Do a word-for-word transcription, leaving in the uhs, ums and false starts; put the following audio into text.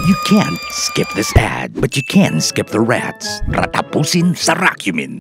You can't skip this ad, but you can skip the rats. Ratapusin sa Racumin.